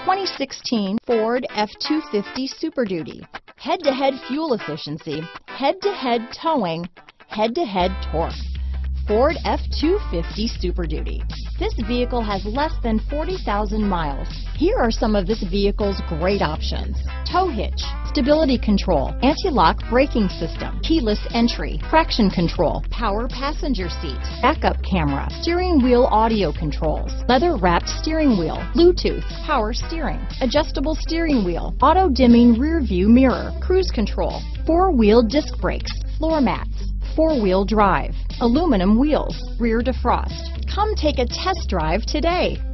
2016 Ford F-250 Super Duty. Head-to-head fuel efficiency, head-to-head towing, head-to-head torque. Ford F-250 Super Duty. This vehicle has less than 40,000 miles. Here are some of this vehicle's great options: tow hitch, stability control, anti-lock braking system, keyless entry, traction control, power passenger seat, backup camera, steering wheel audio controls, leather-wrapped steering wheel, Bluetooth, power steering, adjustable steering wheel, auto-dimming rear view mirror, cruise control, four-wheel disc brakes, floor mats, four-wheel drive, aluminum wheels, rear defrost. Come take a test drive today.